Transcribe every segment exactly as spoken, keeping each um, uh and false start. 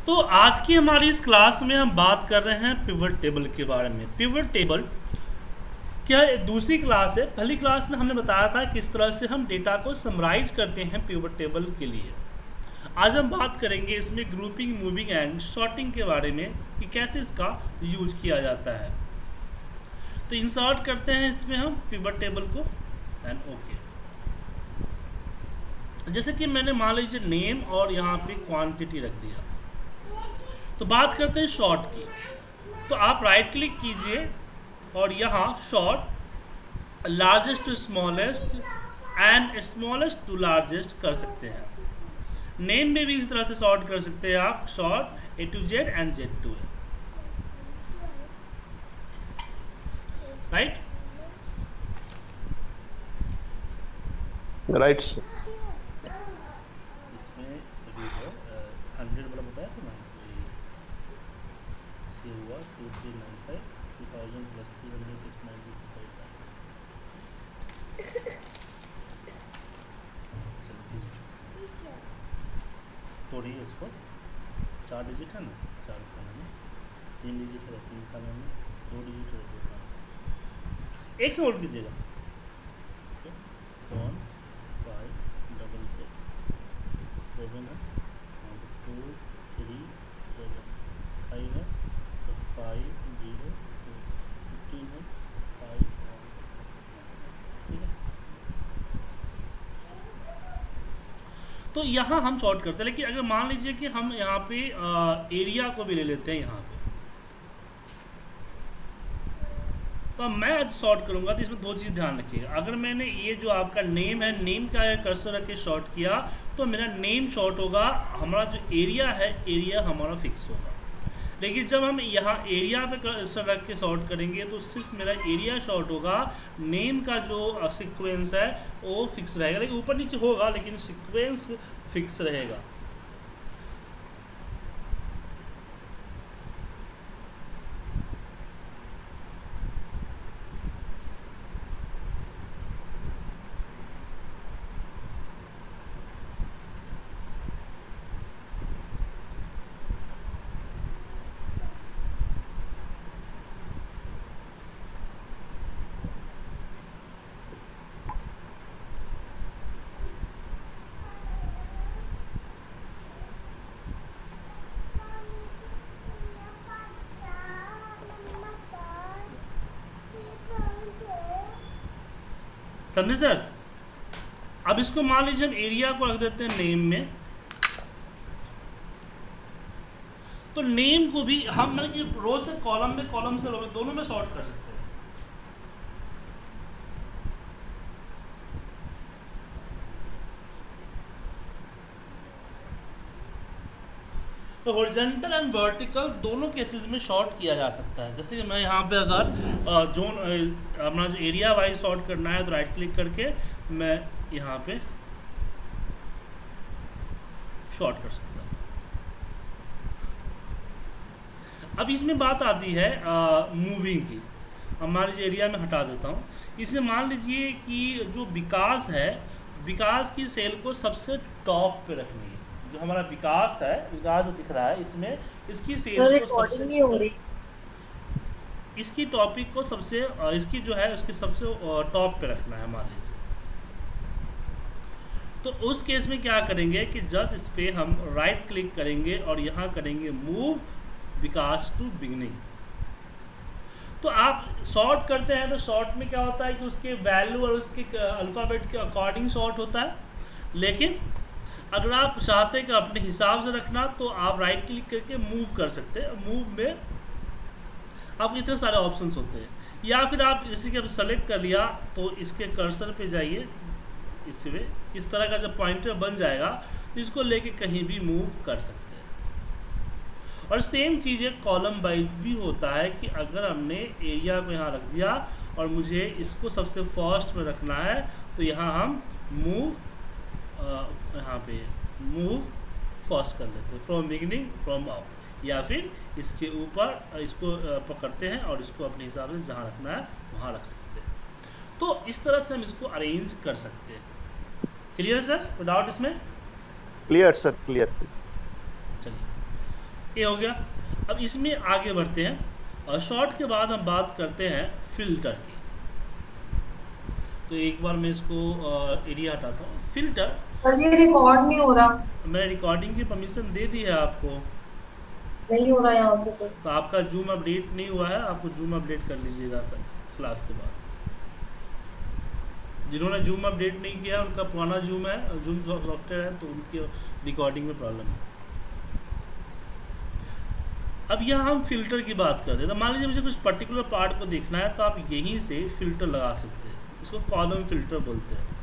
तो आज की हमारी इस क्लास में हम बात कर रहे हैं पिवट टेबल के बारे में। पिवट टेबल क्या दूसरी क्लास है। पहली क्लास में हमने बताया था किस तरह से हम डेटा को समराइज करते हैं पिवट टेबल के लिए। आज हम बात करेंगे इसमें ग्रुपिंग, मूविंग एंड सॉर्टिंग के बारे में कि कैसे इसका यूज किया जाता है। तो इंसर्ट करते हैं इसमें हम पिवट टेबल को एंड ओके। जैसे कि मैंने मान लीजिए नेम और यहाँ पे क्वांटिटी रख दिया। तो बात करते हैं शॉर्ट की। तो आप राइट क्लिक कीजिए और यहाँ sort largest to smallest and smallest to largest कर सकते हैं। नेम में भी इस तरह से सॉर्ट कर सकते हैं आप, sort A to Z and Z to right right sir. इसमें अभी है हंड्रेड वाला बताया था ना, से हुआ two three nine five two thousand plus three hundred six ninety five. तोड़िए इसको, चार डिजिट है ना, चार खाने में तीन डिजिट है, तीन खाने में दो डिजिट है, दो खाने में एक से होल्ड कीजिएगा। One five double six seven है, टू थ्री सेवन फाइव है, तो फाइव जीरो टू फिफ्टीन है, फाइव ठीक है। तो यहाँ हम सॉर्ट करते हैं, लेकिन अगर मान लीजिए कि हम यहाँ पे एरिया को भी ले लेते हैं यहाँ पे, तो मैं सॉर्ट करूँगा तो इसमें दो चीज़ ध्यान रखिएगा। अगर मैंने ये जो आपका नेम है, नेम का कर्सर रख के शॉर्ट किया तो मेरा नेम शॉर्ट होगा, हमारा जो एरिया है एरिया हमारा फिक्स होगा। लेकिन जब हम यहाँ एरिया पे कर्सर रख के शॉर्ट करेंगे तो सिर्फ मेरा एरिया शॉर्ट होगा, नेम का जो सीक्वेंस है वो फिक्स रहेगा, लेकिन ऊपर नीचे होगा लेकिन सीक्वेंस फिक्स रहेगा। समझे सर? अब इसको मान लीजिए हम एरिया को रख देते हैं नेम में, तो नेम को भी हम मतलब कि रो से कॉलम में, कॉलम से रो में, दोनों में सॉर्ट कर सकते हैं। तो हॉरिजॉन्टल एंड वर्टिकल दोनों केसेस में शॉर्ट किया जा सकता है। जैसे कि मैं यहाँ पे अगर जोन अपना जो एरिया वाइज शॉर्ट करना है तो राइट क्लिक करके मैं यहाँ पे शॉर्ट कर सकता हूँ। अब इसमें बात आती है मूविंग की। हमारे जो एरिया में हटा देता हूँ, इसमें मान लीजिए कि जो विकास है, विकास की सेल को सबसे टॉप पे रखनी है। जो हमारा विकास है, विकास जो दिख रहा है इसमें, इसकी सेल्स को सबसे नहीं हो रही, इसकी टॉपिक को सबसे इसकी जो है उसके सबसे टॉप पे रखना है मान लीजिए। तो उस केस में क्या करेंगे कि जस्ट इस पे हम राइट क्लिक करेंगे और यहाँ करेंगे मूव विकास टू बिगनिंग। तो आप शॉर्ट करते हैं तो शॉर्ट में क्या होता है कि उसके वैल्यू और उसके अल्फ़ाबेट के अकॉर्डिंग शॉर्ट होता है। लेकिन अगर आप चाहते हैं कि अपने हिसाब से रखना तो आप राइट क्लिक करके मूव कर सकते हैं। मूव में आपको इतने सारे ऑप्शंस होते हैं, या फिर आप जैसे कि अब सेलेक्ट कर लिया तो इसके कर्सर पे जाइए, इसमें इस तरह का जब पॉइंटर बन जाएगा तो इसको लेके कहीं भी मूव कर सकते हैं। और सेम चीज़ कॉलम वाइज भी होता है कि अगर हमने एरिया को यहाँ रख दिया और मुझे इसको सबसे फर्स्ट में रखना है तो यहाँ हम मूव यहाँ पे मूव फर्स्ट कर लेते हैं, फ्रॉम बिगिनिंग फ्रॉम आउट, या फिर इसके ऊपर इसको पकड़ते हैं और इसको अपने हिसाब से जहाँ रखना है वहाँ रख सकते हैं। तो इस तरह से हम इसको अरेंज कर सकते हैं। क्लियर है सर? कोई डाउट इसमें? Clear sir, clear. चलिए ये हो गया। अब इसमें आगे बढ़ते हैं और शॉर्ट के बाद हम बात करते हैं फिल्टर की। तो एक बार मैं इसको एरिया हटाता हूँ। फिल्टर सर ये रिकॉर्ड नहीं हो रहा। मैंने रिकॉर्डिंग की परमिशन दे दी है आपको। नहीं हो रहा यहाँ पे तो। तो आपका जूम अपडेट नहीं हुआ है, आपको जूम अपडेट कर लीजिएगा क्लास के बाद। जिन्होंने जूम अपडेट नहीं किया उनका पुराना जूम है, जूम सॉफ्टवेयर है, तो उनकी रिकॉर्डिंग में प्रॉब्लम है। अब यहाँ हम फिल्टर की बात करते हैं। तो मान लीजिए मुझे कुछ पर्टिकुलर पार्ट को देखना है तो आप यहीं से फिल्टर लगा सकते हैं। इसको कॉलम फिल्टर बोलते हैं।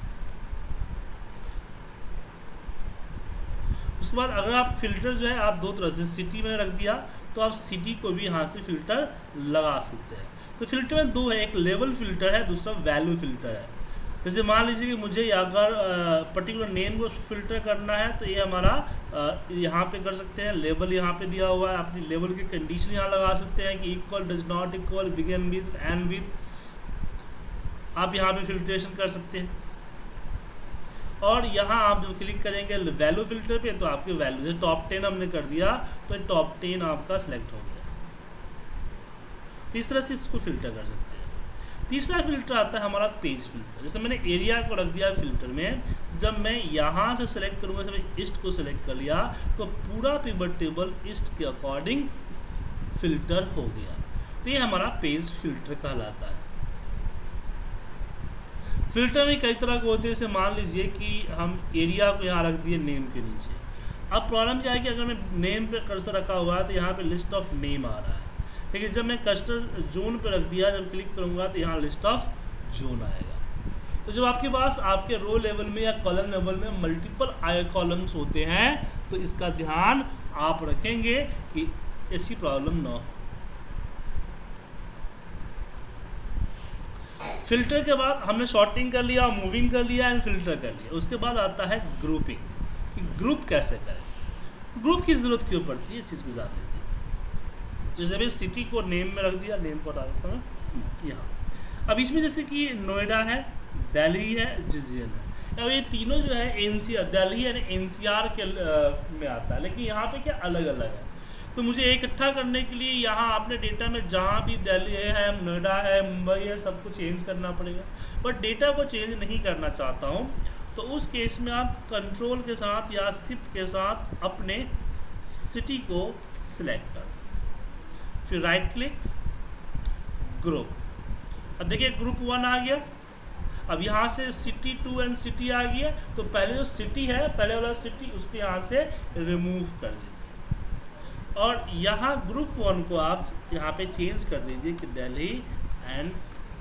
उसके बाद अगर आप फिल्टर जो है आप दो तरह से, सिटी में रख दिया तो आप सिटी को भी यहाँ से फिल्टर लगा सकते हैं। तो फिल्टर में दो है, एक लेवल फिल्टर है, दूसरा वैल्यू फिल्टर है। जैसे मान लीजिए कि मुझे अगर पर्टिकुलर नेम को फिल्टर करना है तो ये हमारा यहाँ पे कर सकते हैं। लेवल यहाँ पे दिया हुआ है, अपनी लेवल की कंडीशन यहाँ लगा सकते हैं कि equal, does not equal, begin with, end with, आप यहाँ पे फिल्ट्रेशन कर सकते हैं। और यहाँ आप जब क्लिक करेंगे वैल्यू फिल्टर पे तो आपकी वैल्यू, जैसे टॉप टेन हमने कर दिया तो टॉप टेन आपका सिलेक्ट हो गया। तो इस तरह से इसको फिल्टर कर सकते हैं। तीसरा फिल्टर आता है हमारा पेज फिल्टर। जैसे मैंने एरिया को रख दिया फिल्टर में, जब मैं यहाँ से सिलेक्ट करूँगा, जब मैं ईस्ट को सिलेक्ट कर लिया तो पूरा पिवट टेबल ईस्ट के अकॉर्डिंग फिल्टर हो गया। तो ये हमारा पेज फिल्टर कहलाता है। फिल्टर में कई तरह के होते हैं। जैसे मान लीजिए कि हम एरिया को यहाँ रख दिए नेम के नीचे। अब प्रॉब्लम क्या है कि अगर मैं नेम पे कर्सर रखा हुआ है तो यहाँ पे लिस्ट ऑफ नेम आ रहा है, लेकिन जब मैं कर्सर जोन पे रख दिया, जब क्लिक करूँगा तो यहाँ लिस्ट ऑफ जोन आएगा। तो जब आपके पास आपके रो लेवल में या कॉलम लेवल में मल्टीपल आई कॉलम्स होते हैं तो इसका ध्यान आप रखेंगे कि ऐसी प्रॉब्लम ना हो। फिल्टर के बाद हमने शॉर्टिंग कर लिया, मूविंग कर लिया एंड फिल्टर कर लिया। उसके बाद आता है ग्रुपिंग, कि ग्रुप कैसे करें। ग्रुप की ज़रूरत क्यों पड़ती है, चीज़ को जान लीजिए। जैसे अभी सिटी को नेम में रख दिया, नेम को हटा देता हूँ यहाँ। अब इसमें जैसे कि नोएडा है, दिल्ली है, जिजियन है। अब ये तीनों जो है एनसीआर, दिल्ली यानी एनसीआर के में आता है, लेकिन यहाँ पे क्या अलग अलग है। तो मुझे इकट्ठा करने के लिए यहाँ आपने डेटा में जहाँ भी दिल्ली है, नोएडा है, मुंबई है, सबको चेंज करना पड़ेगा। बट डेटा को चेंज नहीं करना चाहता हूँ तो उस केस में आप कंट्रोल के साथ या शिफ्ट के साथ अपने सिटी को सिलेक्ट कर, फिर राइट क्लिक, ग्रुप। अब देखिए ग्रुप वन आ गया। अब यहाँ से सिटी टू एंड सिटी आ गया, तो पहले जो सिटी है, पहले वाला सिटी, उसको यहाँ से रिमूव कर लीजिए और यहाँ ग्रुप वन को आप यहाँ पे चेंज कर दीजिए कि दिल्ली एंड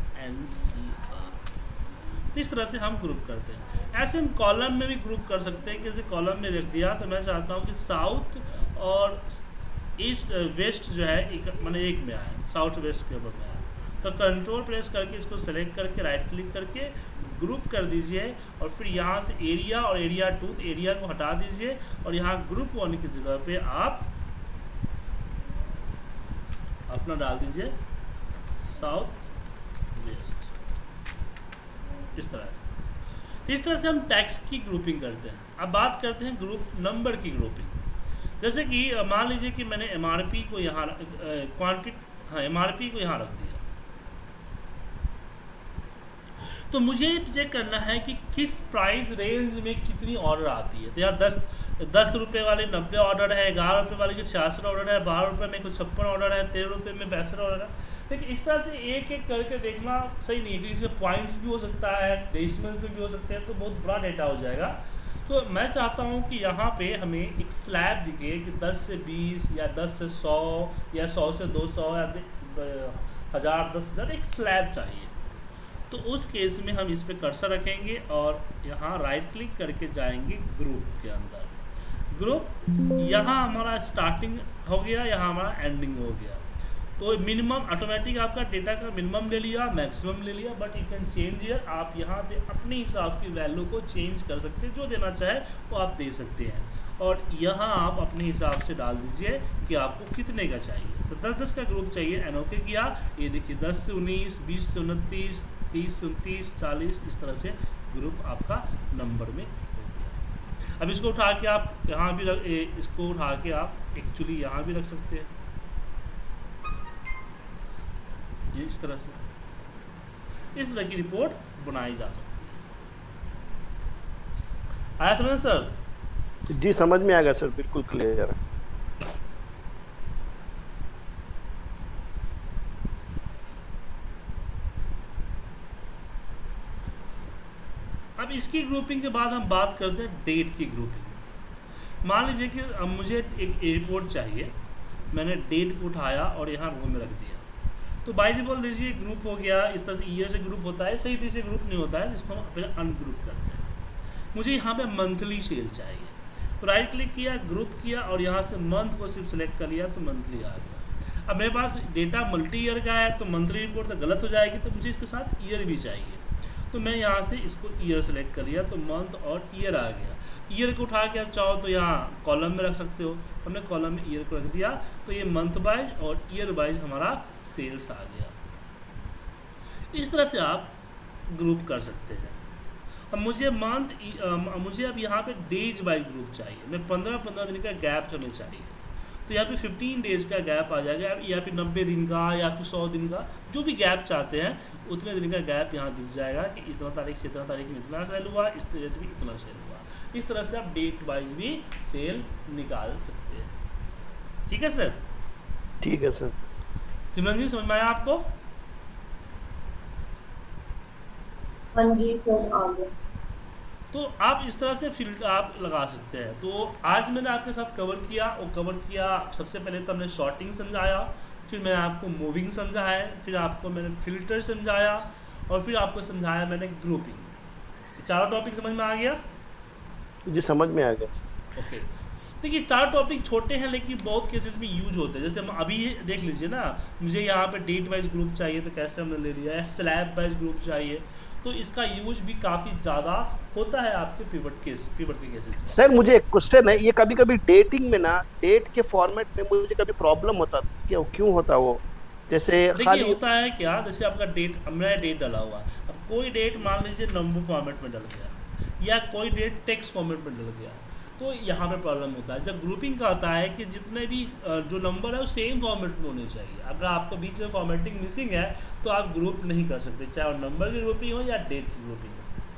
एनसीआर। इस तरह से हम ग्रुप करते हैं। ऐसे हम कॉलम में भी ग्रुप कर सकते हैं कि जैसे कॉलम में रख दिया तो मैं चाहता हूँ कि साउथ और ईस्ट वेस्ट जो है एक मैंने एक में आया, साउथ वेस्ट के ऊपर में आया, तो कंट्रोल प्रेस करके इसको सेलेक्ट करके राइट क्लिक करके ग्रुप कर दीजिए और फिर यहाँ से एरिया और एरिया टू, तो एरिया को हटा दीजिए और यहाँ ग्रुप वन की जगह पे आप अपना डाल दीजिए साउथ वेस्ट, इस तरह से। इस तरह से हम टैक्स की ग्रुपिंग करते हैं। अब बात करते हैं ग्रुप नंबर की ग्रुपिंग। जैसे कि मान लीजिए कि मैंने एमआरपी को यहाँ क्वांटिटी हाँ एमआरपी को यहाँ रख दिया, तो मुझे चेक करना है कि किस प्राइस रेंज में कितनी ऑर्डर आती है। तो यहाँ दस दस रुपये वाले नब्बे ऑर्डर है, ग्यारह रुपये वाले के छियासठ ऑर्डर है, बारह रुपये में कुछ छप्पन ऑर्डर है, तेरह रुपये में पैंसठ ऑर्डर है। लेकिन इस तरह से एक एक करके देखना सही नहीं है, क्योंकि इसमें पॉइंट्स भी हो सकता है, डेसिमल्स में भी हो सकते हैं, तो बहुत बड़ा डेटा हो जाएगा। तो मैं चाहता हूँ कि यहाँ पे हमें एक स्लैब दिखे कि दस से बीस या दस से सौ या सौ से दो सौ या हज़ार दस हज़ार एक स्लैब चाहिए। तो उस केस में हम इस पर कर्सर रखेंगे और यहाँ राइट क्लिक करके जाएंगे ग्रुप के अंदर। ग्रुप यहाँ हमारा स्टार्टिंग हो गया, यहाँ हमारा एंडिंग हो गया। तो मिनिमम ऑटोमेटिक आपका डेटा का मिनिमम ले लिया, मैक्सिमम ले लिया, but you can change here. आप यहाँ पे अपने हिसाब की वैल्यू को चेंज कर सकते हैं, जो देना चाहे वो आप दे सकते हैं। और यहाँ आप अपने हिसाब से डाल दीजिए कि आपको कितने का चाहिए। तो दस दस का ग्रुप चाहिए, एन ओके किया। ये देखिए दस से उन्नीस, बीस से उनतीस, तीस से उनतीस, चालीस, इस तरह से ग्रुप आपका नंबर में हो गया। अब इसको उठा के आप यहाँ भी रख, ए, इसको उठा के आप एक्चुअली यहाँ भी रख सकते हैं, ये इस तरह से, इस तरह की रिपोर्ट बनाई जा सकती है। आया समझ सर? जी समझ में आ गया सर, बिल्कुल क्लियर है। अब इसकी ग्रुपिंग के बाद हम बात करते हैं डेट की ग्रुपिंग। मान लीजिए कि अब मुझे एक रिपोर्ट चाहिए, मैंने डेट को उठाया और यहाँ रो में रख दिया, तो बाय डिफॉल्ट लीजिए ग्रुप हो गया, इस तरह से ईयर से ग्रुप होता है, सही तरह से ग्रुप नहीं होता है, जिसको हम पहले अनग्रुप करते हैं। मुझे यहाँ पे मंथली सेल चाहिए, तो राइट क्लिक किया, ग्रुप किया और यहाँ से मंथ को सिर्फ सेलेक्ट कर लिया तो मंथली आ गया। अब मेरे पास डेटा मल्टी ईयर का है तो मंथली रिपोर्ट तो गलत हो जाएगी, तो मुझे इसके साथ ईयर भी चाहिए, तो मैं यहाँ से इसको ईयर सेलेक्ट कर लिया तो मंथ और ईयर आ गया। ईयर को उठा के आप चाहो तो यहाँ कॉलम में रख सकते हो, हमने कॉलम में ईयर को रख दिया तो ये मंथ वाइज और ईयर वाइज हमारा सेल्स आ गया। इस तरह से आप ग्रुप कर सकते हैं। अब मुझे मंथ, मुझे अब यहाँ पे डेज वाइज ग्रुप चाहिए, मैं पंद्रह पंद्रह दिन का गैप हमें चाहिए, तो यहाँ पे फिफ्टीन डेज का गैप आ जाएगा, या फिर नब्बे दिन का या फिर सौ दिन का, जो भी गैप चाहते हैं उतने दिन का गैप यहाँ दिख जाएगा कि इतना तारीख से इतना तारीख में इतना सेल हुआ, इस डेट में इतना सेल हुआ। इस तरह से आप डेट वाइज भी सेल निकाल सकते हैं। ठीक है सर? ठीक है सर। सिमरन जी समझ में आया आपको? हाँ जी सर आ गया। तो आप इस तरह से फिल्टर आप लगा सकते हैं। तो आज मैंने आपके साथ कवर किया और कवर किया सबसे पहले तो हमने शॉर्टिंग समझाया, फिर मैंने आपको मूविंग समझाया, फिर आपको मैंने फिल्टर समझाया और फिर आपको समझाया मैंने ग्रुपिंग। चारों टॉपिक समझ में आ गया? जी समझ में आ गया। ओके, देखिए चार टॉपिक छोटे हैं लेकिन बहुत केसेस में यूज होते हैं। जैसे हम अभी देख लीजिए ना, मुझे यहाँ पे डेट वाइज ग्रुप चाहिए तो कैसे हमने ले लिया, स्लैब वाइज ग्रुप चाहिए, तो इसका यूज भी काफ़ी ज़्यादा होता है आपके पिवट केस पिवट के केसेस में। सर मुझे एक क्वेश्चन है, ये कभी कभी डेटिंग में ना, डेट के फॉर्मेट में मुझे कभी प्रॉब्लम होता है, क्यों क्यों होता वो? जैसे देखिए होता है क्या, जैसे आपका डेट, हमने डेट डाला हुआ, अब कोई डेट मान लीजिए नंबर फॉर्मेट में डल गया या कोई डेट टेक्स्ट फॉर्मेट में डल गया, तो यहाँ पे प्रॉब्लम होता है। जब ग्रुपिंग का होता है कि जितने भी जो नंबर है वो सेम फॉर्मेट में होने चाहिए। अगर आपको बीच में फॉर्मेटिंग मिसिंग है तो आप ग्रुप नहीं कर सकते, चाहे वो नंबर की ग्रुपिंग हो या डेट की ग्रुपिंग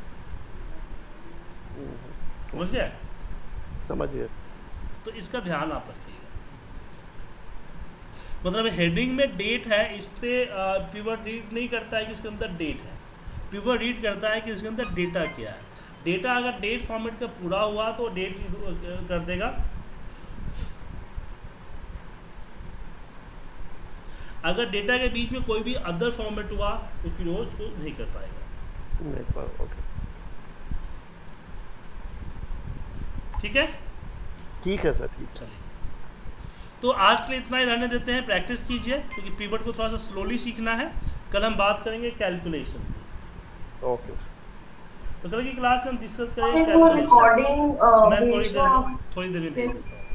हो। समझ गए? समझ गए। तो इसका ध्यान आप रखिएगा। मतलब हेडिंग में डेट है, इससे पिवट रीड नहीं करता है कि इसके अंदर डेट है, पिवट रीड करता है कि इसके अंदर डेटा क्या है। डेटा अगर डेट फॉर्मेट का पूरा हुआ तो डेट कर देगा, अगर डेटा के बीच में कोई भी अदर फॉर्मेट हुआ तो फिर वो उसको नहीं कर पाएगा। नहीं पाएगा। ओके ठीक है? ठीक है सर। ठीक। चलिए, तो आज के लिए इतना ही रहने देते हैं। प्रैक्टिस कीजिए क्योंकि पिवट को थोड़ा सा स्लोली सीखना है। कल हम बात करेंगे कैलकुलेशन की। ओके। तो कल की क्लास में हम डिस्कस करेंगे रिकॉर्डिंग मैं थोड़ी देर थोड़ी देर में भेज देता हूँ।